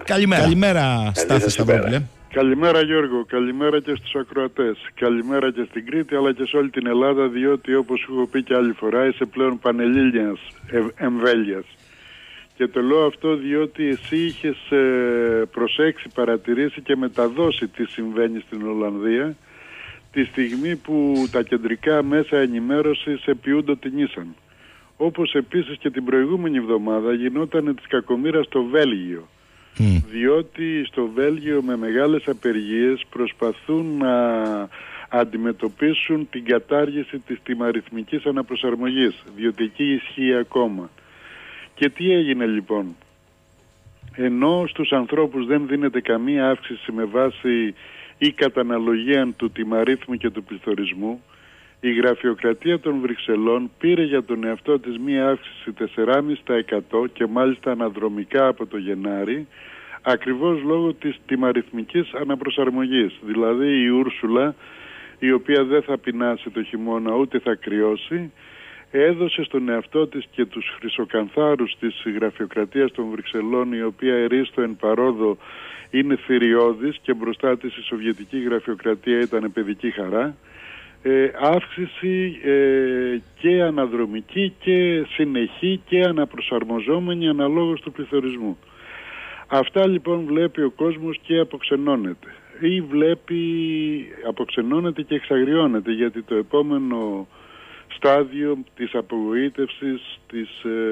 Καλημέρα Στάθη Σταυρόπουλε. Καλημέρα Γιώργο, καλημέρα και στους ακροατές. Καλημέρα και στην Κρήτη αλλά και σε όλη την Ελλάδα, διότι όπως σου έχω πει και άλλη φορά είσαι πλέον πανελλήνιας εμβέλειας. Και το λέω αυτό διότι εσύ είχες προσέξει, παρατηρήσει και μεταδώσει τι συμβαίνει στην Ολλανδία τη στιγμή που τα κεντρικά μέσα ενημέρωσης επιούντο την ίσαν. Όπως επίσης και την προηγούμενη εβδομάδα γινόταν της κακομοίρας στο Βέλγιο. Διότι στο Βέλγιο με μεγάλες απεργίες προσπαθούν να αντιμετωπίσουν την κατάργηση της τιμαριθμικής αναπροσαρμογής, διότι εκεί ισχύει ακόμα. Και τι έγινε λοιπόν? Ενώ στους ανθρώπους δεν δίνεται καμία αύξηση με βάση ή κατά αναλογία του τιμαρίθμου και του πληθωρισμού, η γραφειοκρατία των Βρυξελών πήρε για τον εαυτό της μία αύξηση 4,5% και μάλιστα αναδρομικά από το Γενάρη, ακριβώς λόγω της τιμαριθμικής αναπροσαρμογής. Δηλαδή η Ούρσουλα, η οποία δεν θα πεινάσει το χειμώνα ούτε θα κρυώσει, έδωσε στον εαυτό της και τους χρυσοκανθάρους της γραφειοκρατίας των Βρυξελών, η οποία ερίστο εν παρόδο είναι θηριώδης και μπροστά της η σοβιετική γραφειοκρατία ήταν παιδική χαρά, αύξηση και αναδρομική και συνεχή και αναπροσαρμοζόμενη αναλόγως του πληθωρισμού. Αυτά λοιπόν βλέπει ο κόσμος και αποξενώνεται. Ή αποξενώνεται και εξαγριώνεται, γιατί το επόμενο στάδιο της απογοήτευσης, της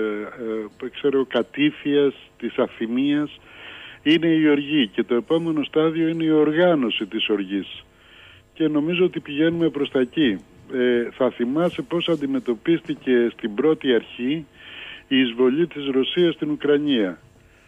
κατήφιας, της αθυμίας είναι η οργή, και το επόμενο στάδιο είναι η οργάνωση της οργής. Και νομίζω ότι πηγαίνουμε προς τα εκεί. Θα θυμάσαι πώς αντιμετωπίστηκε στην πρώτη αρχή η εισβολή της Ρωσίας στην Ουκρανία.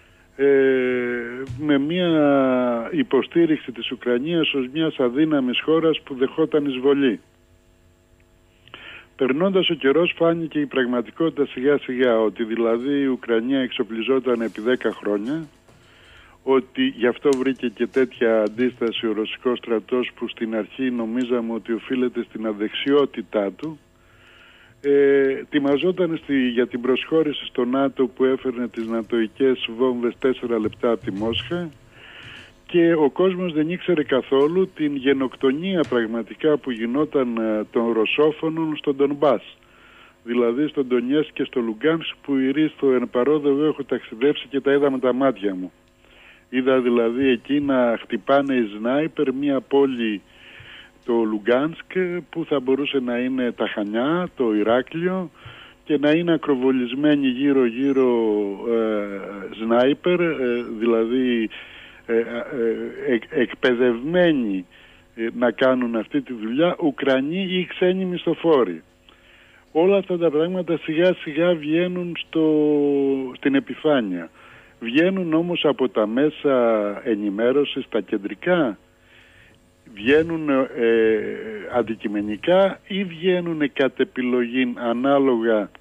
Με μια υποστήριξη της Ουκρανίας ως μιας αδύναμης χώρας που δεχόταν εισβολή. Περνώντας ο καιρός φάνηκε η πραγματικότητα σιγά σιγά, ότι δηλαδή η Ουκρανία εξοπλιζόταν επί 10 χρόνια, ότι γι' αυτό βρήκε και τέτοια αντίσταση ο ρωσικός στρατός, που στην αρχή νομίζαμε ότι οφείλεται στην αδεξιότητά του. Τιμαζόταν για την προσχώρηση στο ΝΑΤΟ που έφερνε τις νατοικές βόμβες 4 λεπτά από τη Μόσχα, και ο κόσμος δεν ήξερε καθόλου την γενοκτονία πραγματικά που γινόταν των ρωσόφωνων στον Ντονμπάς. Δηλαδή στον Ντονιέσκ και στο Λουγκάνσκ, που στο εν παρόδο εγώ έχω ταξιδέψει και τα είδα με τα μάτια μου. Είδα δηλαδή εκεί να χτυπάνε οι σνάιπερ μια πόλη, το Λουγκάνσκ, που θα μπορούσε να είναι τα Χανιά, το Ηράκλειο, και να είναι ακροβολισμένοι γύρω-γύρω σνάιπερ, δηλαδή εκπαιδευμένοι να κάνουν αυτή τη δουλειά, Ουκρανοί ή ξένοι μισθοφόροι. Όλα αυτά τα πράγματα σιγά σιγά βγαίνουν στην επιφάνεια. Βγαίνουν όμως από τα μέσα ενημέρωσης, τα κεντρικά, βγαίνουν αντικειμενικά ή βγαίνουν κατ' επιλογή ανάλογα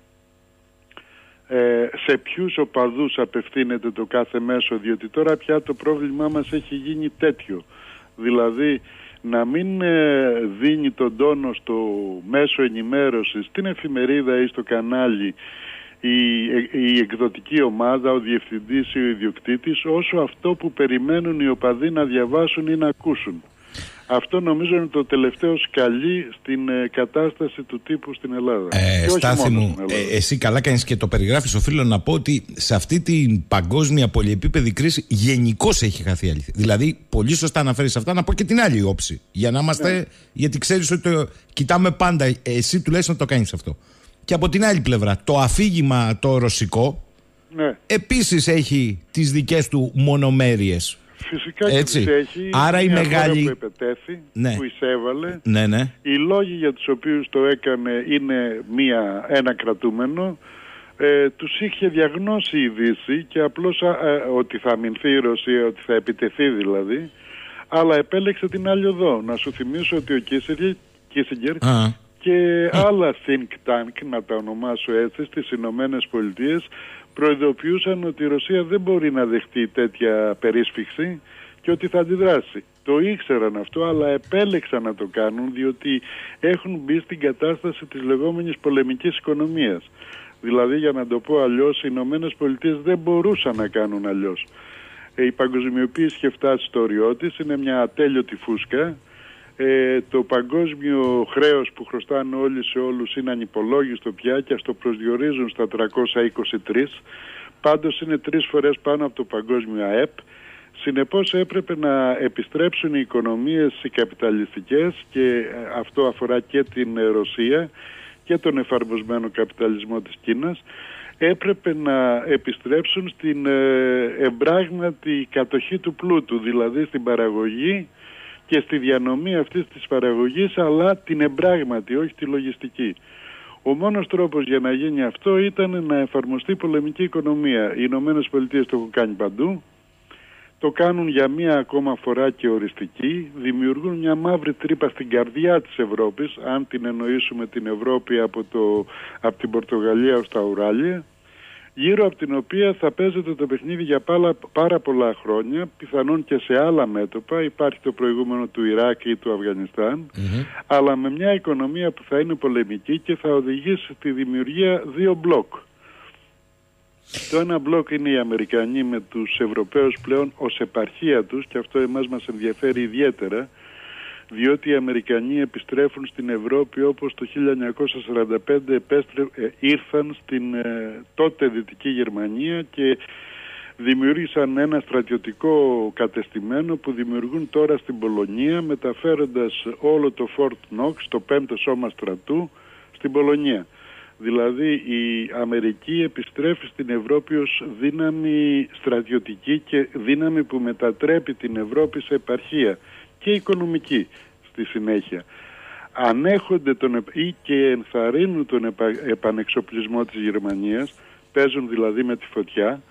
σε ποιους οπαδούς απευθύνεται το κάθε μέσο, διότι τώρα πια το πρόβλημά μας έχει γίνει τέτοιο. Δηλαδή να μην δίνει τον τόνο στο μέσο ενημέρωσης, στην εφημερίδα ή στο κανάλι, η εκδοτική ομάδα, ο διευθυντής ή ο ιδιοκτήτης, όσο αυτό που περιμένουν οι οπαδοί να διαβάσουν ή να ακούσουν. Αυτό νομίζω είναι το τελευταίο σκαλί στην κατάσταση του τύπου στην Ελλάδα. Στάθη μου, εσύ καλά κάνεις και το περιγράφεις. Οφείλω να πω ότι σε αυτή την παγκόσμια πολυεπίπεδη κρίση γενικώς έχει χαθεί αλήθεια. Δηλαδή, πολύ σωστά αναφέρεις αυτά, να πω και την άλλη όψη. Για να είμαστε, γιατί ξέρεις ότι κοιτάμε πάντα, εσύ τουλάχιστον το κάνεις αυτό. Και από την άλλη πλευρά, το αφήγημα το ρωσικό επίσης έχει τις δικές του μονομέρειες. Φυσικά και τις έχει. Άρα η μεγάλη που επετέθη, που εισέβαλε. Οι λόγοι για τους οποίους το έκανε είναι ένα κρατούμενο. Τους είχε διαγνώσει η Δύση και απλώς ότι θα αμυνθεί η Ρωσία, ότι θα επιτεθεί δηλαδή, αλλά επέλεξε την άλλη οδό. Να σου θυμίσω ότι ο Κίσιγκερ και άλλα think tank, να τα ονομάσω έτσι, στις Ηνωμένες Πολιτείες προειδοποιούσαν ότι η Ρωσία δεν μπορεί να δεχτεί τέτοια περίσφιξη και ότι θα αντιδράσει. Το ήξεραν αυτό, αλλά επέλεξαν να το κάνουν, διότι έχουν μπει στην κατάσταση της λεγόμενης πολεμικής οικονομίας. Δηλαδή, για να το πω αλλιώς, οι Ηνωμένες Πολιτείες δεν μπορούσαν να κάνουν αλλιώς. Η παγκοσμιοποίηση είχε φτάσει στο όριό της, είναι μια ατέλειωτη φούσκα. Το παγκόσμιο χρέος που χρωστάνε όλοι σε όλους είναι ανυπολόγιστο πια και ας το προσδιορίζουν στα 323. Πάντως είναι 3 φορές πάνω από το παγκόσμιο ΑΕΠ. Συνεπώς έπρεπε να επιστρέψουν οι οικονομίες οι καπιταλιστικές, και αυτό αφορά και την Ρωσία και τον εφαρμοσμένο καπιταλισμό της Κίνας. Έπρεπε να επιστρέψουν στην εμπράγματη κατοχή του πλούτου, δηλαδή στην παραγωγή και στη διανομή αυτής της παραγωγής, αλλά την εμπράγματη, όχι τη λογιστική. Ο μόνος τρόπος για να γίνει αυτό ήταν να εφαρμοστεί πολεμική οικονομία. Οι Ηνωμένες Πολιτείες το έχουν κάνει παντού, το κάνουν για μία ακόμα φορά και οριστική, δημιουργούν μια μαύρη τρύπα στην καρδιά της Ευρώπης, αν την εννοήσουμε την Ευρώπη από την Πορτογαλία ως τα Ουράλια, γύρω από την οποία θα παίζεται το παιχνίδι για πάρα πολλά χρόνια, πιθανόν και σε άλλα μέτωπα. Υπάρχει το προηγούμενο του Ιράκ ή του Αφγανιστάν, αλλά με μια οικονομία που θα είναι πολεμική και θα οδηγήσει στη δημιουργία 2 μπλοκ. Το ένα μπλοκ είναι οι Αμερικανοί με τους Ευρωπαίους πλέον ως επαρχία τους, και αυτό εμάς μας ενδιαφέρει ιδιαίτερα, διότι οι Αμερικανοί επιστρέφουν στην Ευρώπη όπως το 1945 ήρθαν στην τότε Δυτική Γερμανία και δημιούργησαν ένα στρατιωτικό κατεστημένο που δημιουργούν τώρα στην Πολωνία, μεταφέροντας όλο το Fort Knox, το 5ο σώμα στρατού, στην Πολωνία. Δηλαδή η Αμερική επιστρέφει στην Ευρώπη ως δύναμη στρατιωτική και δύναμη που μετατρέπει την Ευρώπη σε επαρχία και οικονομική στη συνέχεια. Ανέχονται ή και ενθαρρύνουν τον επανεξοπλισμό της Γερμανίας, παίζουν δηλαδή με τη φωτιά,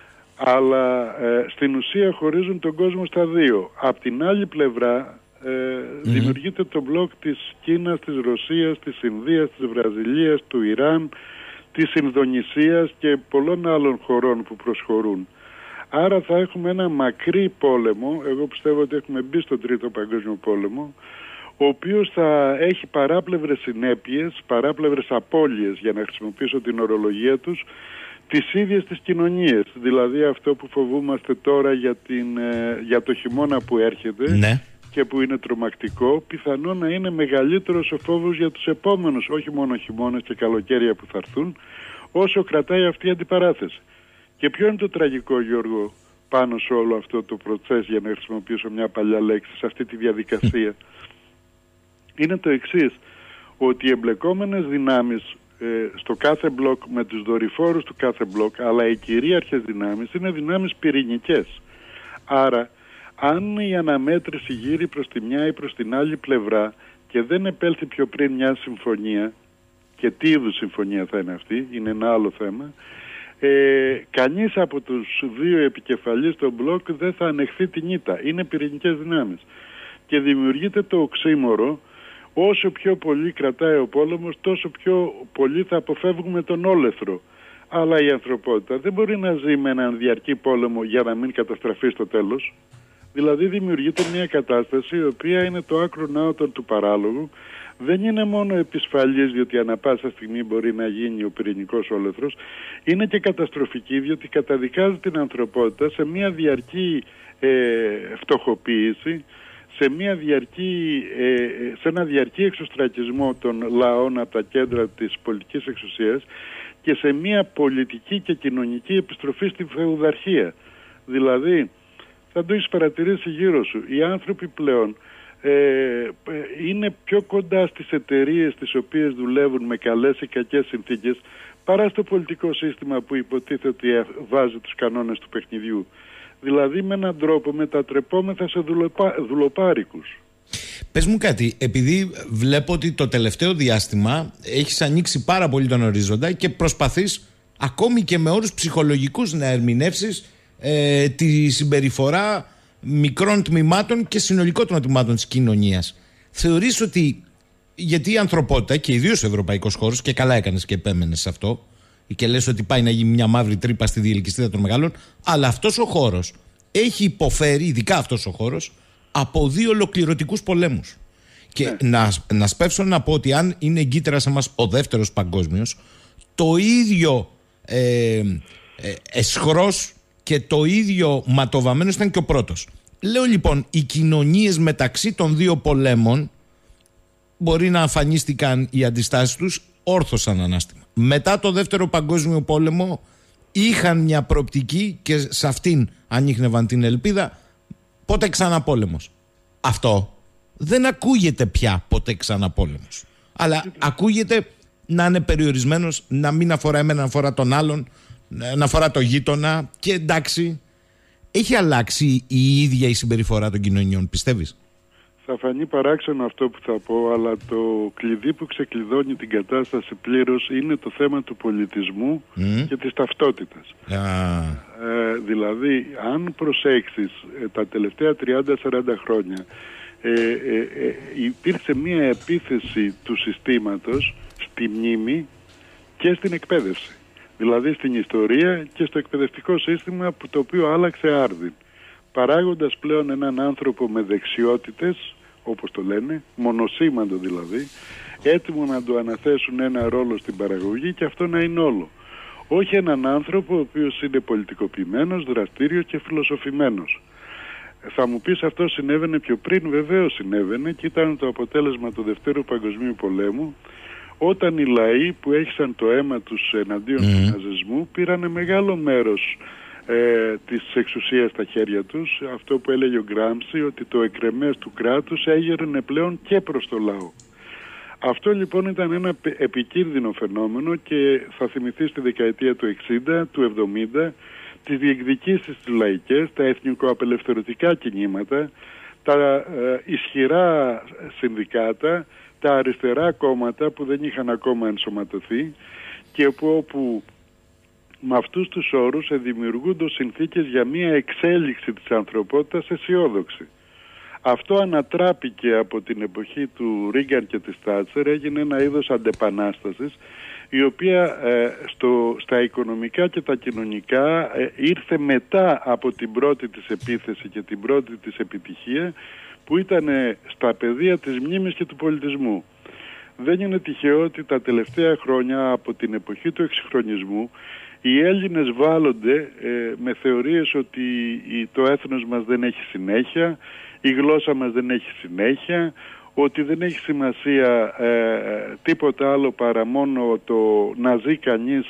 αλλά στην ουσία χωρίζουν τον κόσμο στα 2. Απ' την άλλη πλευρά δημιουργείται το μπλοκ της Κίνας, της Ρωσίας, της Ινδίας, της Βραζιλίας, του Ιράν, της Ινδονησίας και πολλών άλλων χωρών που προσχωρούν. Άρα θα έχουμε ένα μακρύ πόλεμο, εγώ πιστεύω ότι έχουμε μπει στον 3ο Παγκόσμιο Πόλεμο, ο οποίος θα έχει παράπλευρες συνέπειες, παράπλευρες απώλειες, για να χρησιμοποιήσω την ορολογία τους, τις ίδιες τις κοινωνίες. Δηλαδή αυτό που φοβούμαστε τώρα για το χειμώνα που έρχεται, ναι, και που είναι τρομακτικό, πιθανό να είναι μεγαλύτερος ο φόβος για τους επόμενους, όχι μόνο χειμώνες και καλοκαίρια που θα έρθουν, όσο κρατάει αυτή η αντιπαράθεση. Και ποιο είναι το τραγικό, Γιώργο, πάνω σε όλο αυτό το προτσές, για να χρησιμοποιήσω μια παλιά λέξη, σε αυτή τη διαδικασία? Είναι το εξής, ότι οι εμπλεκόμενες δυνάμεις στο κάθε μπλοκ, με τους δορυφόρους του κάθε μπλοκ, αλλά οι κυρίαρχες δυνάμεις είναι δυνάμεις πυρηνικές. Άρα, αν η αναμέτρηση γύρει προς τη μια ή προς την άλλη πλευρά και δεν επέλθει πιο πριν μια συμφωνία, και τι είδους συμφωνία θα είναι αυτή, είναι ένα άλλο θέμα, κανείς από τους 2 επικεφαλείς των μπλοκ δεν θα ανεχθεί την ήττα. Είναι πυρηνικές δυνάμεις. Και δημιουργείται το οξύμορο, όσο πιο πολύ κρατάει ο πόλεμος, τόσο πιο πολύ θα αποφεύγουμε τον όλεθρο. Αλλά η ανθρωπότητα δεν μπορεί να ζει με έναν διαρκή πόλεμο για να μην καταστραφεί στο τέλος. Δηλαδή δημιουργείται μια κατάσταση η οποία είναι το άκρο ναότον του παράλογου. Δεν είναι μόνο επισφαλής, διότι ανά πάσα στιγμή μπορεί να γίνει ο πυρηνικός όλεθρος, είναι και καταστροφική, διότι καταδικάζει την ανθρωπότητα σε μια διαρκή φτωχοποίηση, σε ένα διαρκή εξωστρακισμό των λαών από τα κέντρα της πολιτικής εξουσίας και σε μια πολιτική και κοινωνική επιστροφή στη φεουδαρχία. Δηλαδή, θα το έχεις παρατηρήσει γύρω σου, οι άνθρωποι πλέον είναι πιο κοντά στις εταιρείες τις οποίες δουλεύουν με καλές ή κακές συνθήκες, παρά στο πολιτικό σύστημα που υποτίθεται ότι βάζει τους κανόνες του παιχνιδιού. Δηλαδή με έναν τρόπο μετατρεπόμεθα σε δουλοπάρικους. Πες μου κάτι, επειδή βλέπω ότι το τελευταίο διάστημα έχεις ανοίξει πάρα πολύ τον ορίζοντα και προσπαθείς ακόμη και με όρους ψυχολογικούς να ερμηνεύσεις τη συμπεριφορά μικρών τμήματων και συνολικών τμήματων της κοινωνίας. Θεωρείς ότι, γιατί η ανθρωπότητα και ιδίως ο ευρωπαϊκός χώρος, και καλά έκανες και επέμενες σε αυτό και λες ότι πάει να γίνει μια μαύρη τρύπα στη διελκυστίδα των μεγάλων, αλλά αυτός ο χώρος έχει υποφέρει, ειδικά αυτός ο χώρος, από 2 ολοκληρωτικούς πολέμους. Και να σπεύσω να πω ότι αν είναι εγκύτερα σε μας ο δεύτερος παγκόσμιος, το ίδιο εσχρός και το ίδιο ματοβαμμένος ήταν και ο πρώτος. Λέω λοιπόν, οι κοινωνίες μεταξύ των δύο πολέμων μπορεί να αφανίστηκαν οι αντιστάσεις τους, όρθωσαν ανάστημα. Μετά το Δεύτερο Παγκόσμιο Πόλεμο είχαν μια προοπτική και σε αυτήν ανίχνευαν την ελπίδα, πότε ξανά πόλεμος. Αυτό δεν ακούγεται πια ποτέ ξανά πόλεμος. Αλλά ακούγεται να είναι περιορισμένος, να μην αφορά εμένα, να αφορά τον άλλον, να αφορά το γείτονα και εντάξει. Έχει αλλάξει η ίδια η συμπεριφορά των κοινωνιών, πιστεύεις? Θα φανεί παράξενο αυτό που θα πω, αλλά το κλειδί που ξεκλειδώνει την κατάσταση πλήρως είναι το θέμα του πολιτισμού και της ταυτότητας. Δηλαδή, αν προσέξεις τα τελευταία 30-40 χρόνια, υπήρξε μία επίθεση του συστήματος στη μνήμη και στην εκπαίδευση. Δηλαδή στην ιστορία και στο εκπαιδευτικό σύστημα, το οποίο άλλαξε άρδιν, παράγοντας πλέον έναν άνθρωπο με δεξιότητες, όπως το λένε, μονοσήμαντο δηλαδή, έτοιμο να του αναθέσουν ένα ρόλο στην παραγωγή και αυτό να είναι όλο. Όχι έναν άνθρωπο ο οποίος είναι πολιτικοποιημένος, δραστήριος και φιλοσοφημένος. Θα μου πεις, αυτό συνέβαινε πιο πριν? Βεβαίως συνέβαινε και ήταν το αποτέλεσμα του Δευτέρου Παγκοσμίου Πολέμου, όταν οι λαοί που έχισαν το αίμα τους εναντίον του ναζισμού πήρανε μεγάλο μέρος της εξουσίας στα χέρια τους. Αυτό που έλεγε ο Γκράμψη, ότι το εκρεμές του κράτους έγερνε πλέον και προς το λαό. Αυτό λοιπόν ήταν ένα επικίνδυνο φαινόμενο και θα θυμηθείς τη δεκαετία του 60, του 70, τις διεκδικήσεις τις λαϊκές, τα εθνικοαπελευθερωτικά κινήματα, τα ισχυρά συνδικάτα, τα αριστερά κόμματα που δεν είχαν ακόμα ενσωματωθεί και όπου με αυτούς τους όρους δημιουργούνται συνθήκες για μια εξέλιξη της ανθρωπότητας αισιόδοξη. Αυτό ανατράπηκε από την εποχή του Ρίγκαν και της Τάτσερ, έγινε ένα είδος αντεπανάστασης, η οποία στα οικονομικά και τα κοινωνικά ήρθε μετά από την πρώτη της επίθεση και την πρώτη της επιτυχία, που ήταν στα πεδία της μνήμης και του πολιτισμού. Δεν είναι τυχαίο ότι τα τελευταία χρόνια, από την εποχή του εξυγχρονισμού, οι Έλληνες βάλλονται με θεωρίες ότι το έθνος μας δεν έχει συνέχεια, η γλώσσα μας δεν έχει συνέχεια, ότι δεν έχει σημασία τίποτα άλλο παρά μόνο το να ζει κανείς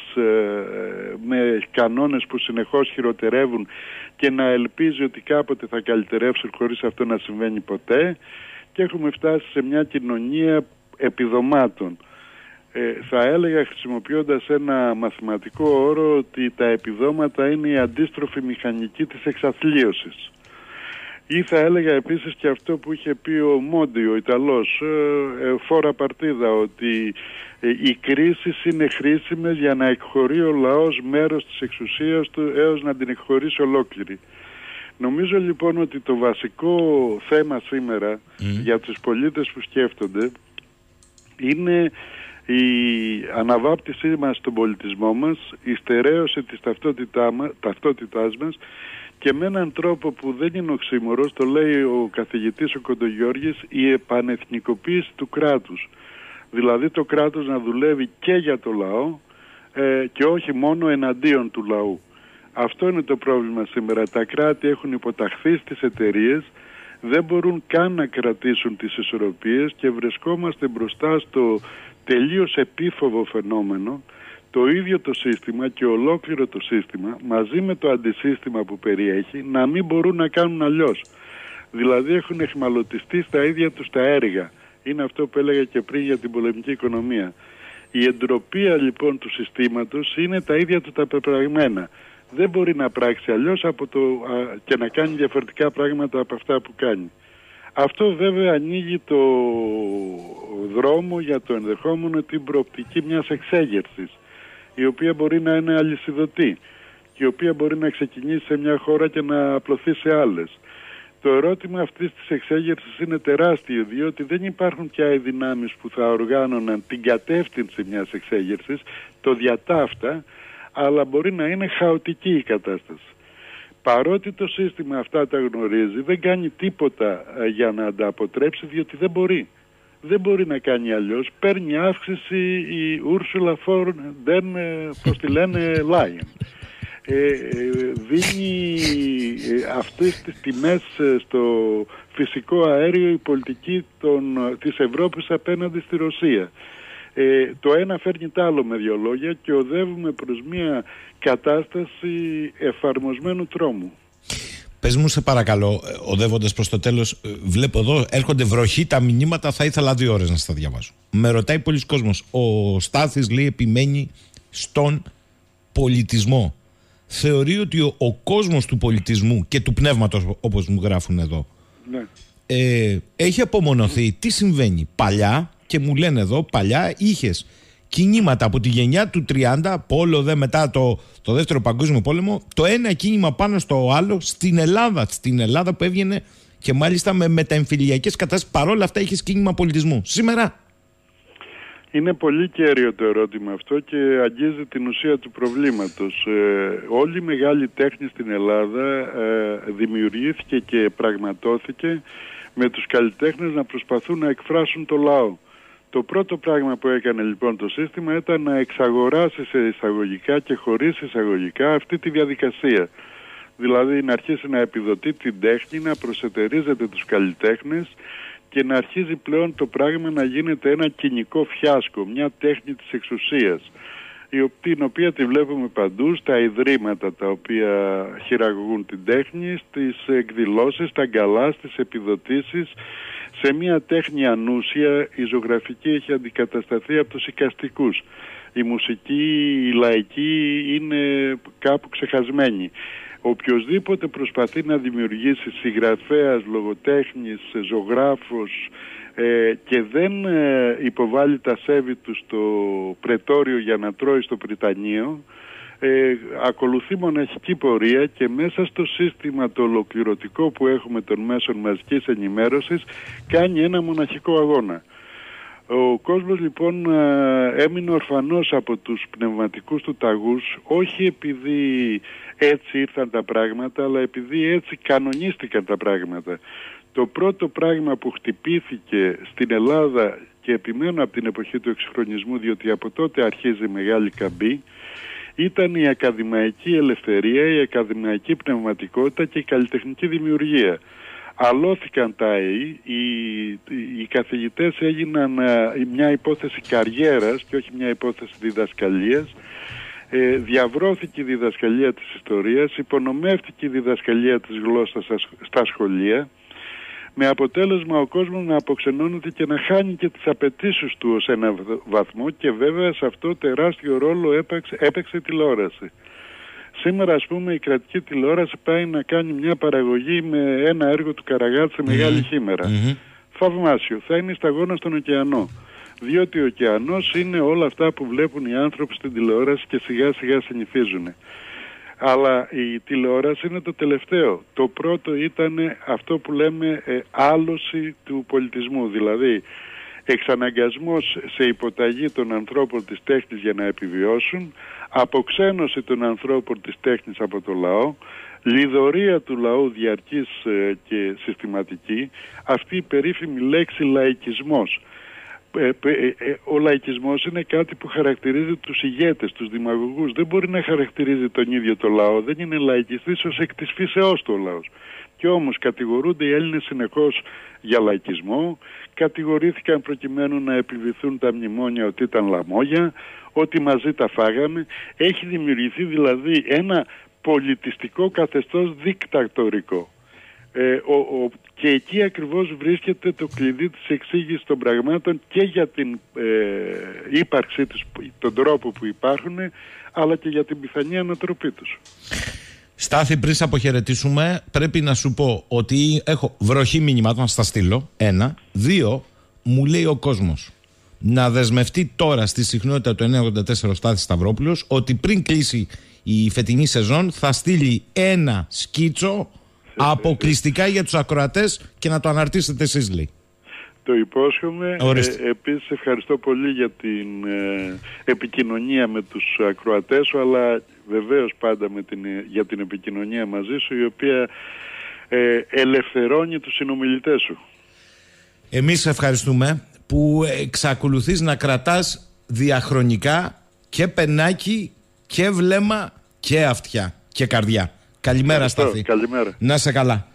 με κανόνες που συνεχώς χειροτερεύουν και να ελπίζει ότι κάποτε θα καλυτερεύσουν χωρίς αυτό να συμβαίνει ποτέ, και έχουμε φτάσει σε μια κοινωνία επιδομάτων. Θα έλεγα, χρησιμοποιώντας ένα μαθηματικό όρο, ότι τα επιδόματα είναι η αντίστροφη μηχανική της εξαθλίωσης. Ή θα έλεγα επίσης και αυτό που είχε πει ο Μόντι, ο Ιταλός, φόρα παρτίδα, ότι οι κρίσεις είναι χρήσιμες για να εκχωρεί ο λαός μέρος της εξουσίας του έως να την εκχωρήσει ολόκληρη. Νομίζω λοιπόν ότι το βασικό θέμα σήμερα για τους πολίτες που σκέφτονται είναι η αναβάπτισή μας στον πολιτισμό μας, η στερέωση της ταυτότητάς μας, και με έναν τρόπο που δεν είναι οξύμορος, το λέει ο καθηγητής ο Κοντογιώργης, η επανεθνικοποίηση του κράτους. Δηλαδή το κράτος να δουλεύει και για το λαό και όχι μόνο εναντίον του λαού. Αυτό είναι το πρόβλημα σήμερα. Τα κράτη έχουν υποταχθεί στις εταιρείες, δεν μπορούν καν να κρατήσουν τις ισορροπίες και βρισκόμαστε μπροστά στο τελείως επίφοβο φαινόμενο, το ίδιο το σύστημα και ολόκληρο το σύστημα μαζί με το αντισύστημα που περιέχει να μην μπορούν να κάνουν αλλιώς. Δηλαδή έχουν εχμαλωτιστεί στα ίδια τους τα έργα. Είναι αυτό που έλεγα και πριν για την πολεμική οικονομία. Η εντροπία λοιπόν του συστήματος είναι τα ίδια του τα πεπραγμένα. Δεν μπορεί να πράξει αλλιώς και να κάνει διαφορετικά πράγματα από αυτά που κάνει. Αυτό βέβαια ανοίγει το δρόμο για το ενδεχόμενο την προοπτική μιας εξέγερσης, η οποία μπορεί να είναι αλυσιδωτή και η οποία μπορεί να ξεκινήσει σε μια χώρα και να απλωθεί σε άλλες. Το ερώτημα αυτής της εξέγερσης είναι τεράστιο, διότι δεν υπάρχουν πια οι δυνάμεις που θα οργάνωναν την κατεύθυνση μιας εξέγερσης, το διατάφτα, αλλά μπορεί να είναι χαοτική η κατάσταση. Παρότι το σύστημα αυτά τα γνωρίζει, δεν κάνει τίποτα για να τα αποτρέψει, διότι δεν μπορεί. Δεν μπορεί να κάνει αλλιώς. Παίρνει αύξηση η Ursula von der, πώς τη λένε, Leyen. δίνει αυτές τις τιμές στο φυσικό αέριο η πολιτική της Ευρώπης απέναντι στη Ρωσία. Το ένα φέρνει το άλλο, με δύο λόγια, και οδεύουμε προς μια κατάσταση εφαρμοσμένου τρόμου. Πες μου σε παρακαλώ, οδεύοντας προς το τέλος, βλέπω εδώ έρχονται βροχή τα μηνύματα, θα ήθελα 2 ώρες να στα διαβάσω. Με ρωτάει πολλοί κόσμος. Ο Στάθης, λέει, επιμένει στον πολιτισμό. Θεωρεί ότι ο κόσμος του πολιτισμού και του πνεύματος, όπως μου γράφουν εδώ, ναι, έχει απομονωθεί. Τι συμβαίνει? Παλιά, και μου λένε εδώ, παλιά είχες κινήματα από τη γενιά του 30, πόλο δε μετά το δεύτερο παγκόσμιο πόλεμο, το ένα κίνημα πάνω στο άλλο στην Ελλάδα που έβγαινε και μάλιστα με μεταεμφυλιακές καταστάσεις. Παρόλα αυτά είχες κίνημα πολιτισμού. Σήμερα είναι πολύ κέριο το ερώτημα αυτό και αγγίζει την ουσία του προβλήματος. Όλη η μεγάλη τέχνη στην Ελλάδα δημιουργήθηκε και πραγματώθηκε με τους καλλιτέχνες να προσπαθούν να εκφράσουν το λαό. Το πρώτο πράγμα που έκανε λοιπόν το σύστημα ήταν να εξαγοράσει σε εισαγωγικά και χωρίς εισαγωγικά αυτή τη διαδικασία. Δηλαδή να αρχίσει να επιδοτεί την τέχνη, να προσετερίζεται τους καλλιτέχνες και να αρχίζει πλέον το πράγμα να γίνεται ένα κοινικό φιάσκο, μια τέχνη της εξουσίας, την οποία τη βλέπουμε παντού, στα ιδρύματα τα οποία χειραγωγούν την τέχνη, στις εκδηλώσεις, στα γκαλά, στις επιδοτήσεις. Σε μια τέχνη ανούσια, η ζωγραφική έχει αντικατασταθεί από τους εικαστικούς. Η μουσική, η λαϊκή είναι κάπου ξεχασμένη. Οποιοσδήποτε προσπαθεί να δημιουργήσει συγγραφέας, λογοτέχνης, ζωγράφος και δεν υποβάλλει τα σέβη του στο πρετόριο για να τρώει στο πριτανείο, ακολουθεί μοναχική πορεία και μέσα στο σύστημα το ολοκληρωτικό που έχουμε των μέσων μαζικής ενημέρωσης κάνει ένα μοναχικό αγώνα. Ο κόσμος λοιπόν έμεινε ορφανός από τους πνευματικούς του ταγούς, όχι επειδή έτσι ήρθαν τα πράγματα, αλλά επειδή έτσι κανονίστηκαν τα πράγματα. Το πρώτο πράγμα που χτυπήθηκε στην Ελλάδα, και επιμένω από την εποχή του εξυγχρονισμού διότι από τότε αρχίζει μεγάλη καμπή, ήταν η ακαδημαϊκή ελευθερία, η ακαδημαϊκή πνευματικότητα και η καλλιτεχνική δημιουργία. Αλώθηκαν τα ΑΕΗ, οι καθηγητές έγιναν μια υπόθεση καριέρας και όχι μια υπόθεση διδασκαλίας. Διαβρώθηκε η διδασκαλία της ιστορίας, υπονομεύτηκε η διδασκαλία της γλώσσας στα σχολεία, με αποτέλεσμα ο κόσμος να αποξενώνεται και να χάνει και τις απαιτήσεις του ως ένα βαθμό, και βέβαια σε αυτό τεράστιο ρόλο έπαιξε η τηλεόραση. Σήμερα, ας πούμε, η κρατική τηλεόραση πάει να κάνει μια παραγωγή με ένα έργο του Καραγάτ σε Μεγάλη Χήμερα. Θαυμάσιο. Θα είναι σταγόνα στον ωκεανό. Διότι ο ωκεανός είναι όλα αυτά που βλέπουν οι άνθρωποι στην τηλεόραση και σιγά σιγά συνηθίζουν. Αλλά η τηλεόραση είναι το τελευταίο. Το πρώτο ήταν αυτό που λέμε άλωση του πολιτισμού. Δηλαδή εξαναγκασμός σε υποταγή των ανθρώπων της τέχνης για να επιβιώσουν, αποξένωση των ανθρώπων της τέχνης από το λαό, λιδωρία του λαού διαρκής και συστηματική, αυτή η περίφημη λέξη λαϊκισμός. Ο λαϊκισμός είναι κάτι που χαρακτηρίζει τους ηγέτες, τους δημαγωγούς. Δεν μπορεί να χαρακτηρίζει τον ίδιο το λαό. Δεν είναι λαϊκιστής ως εκ της φύσεώς του ο λαός. Και όμως κατηγορούνται οι Έλληνες συνεχώς για λαϊκισμό, κατηγορήθηκαν προκειμένου να επιβληθούν τα μνημόνια ότι ήταν λαμόγια, ότι μαζί τα φάγαμε. Έχει δημιουργηθεί δηλαδή ένα πολιτιστικό καθεστώς δικτατορικό. Και εκεί ακριβώς βρίσκεται το κλειδί της εξήγησης των πραγμάτων και για την ύπαρξή τους, τον τρόπο που υπάρχουν, αλλά και για την πιθανή ανατροπή τους. Στάθη, πριν σε αποχαιρετήσουμε, πρέπει να σου πω ότι έχω βροχή μηνυμάτων, να στα στείλω. 1. 2. Μου λέει ο κόσμος να δεσμευτεί τώρα στη συχνότητα του 984 ο Στάθης Σταυρόπουλος ότι πριν κλείσει η φετινή σεζόν θα στείλει ένα σκίτσο αποκλειστικά για τους ακροατές και να το αναρτήσετε εσείς, λέει. Το υπόσχομαι. Επίσης ευχαριστώ πολύ για την επικοινωνία με τους ακροατές σου, αλλά βεβαίως πάντα για την επικοινωνία μαζί σου, η οποία ελευθερώνει τους συνομιλητές σου. Εμείς ευχαριστούμε που εξακολουθείς να κρατάς διαχρονικά και πενάκι και βλέμμα και αυτιά. και καρδιά. Καλημέρα, Στάθη. Καλημέρα. Να σε καλά.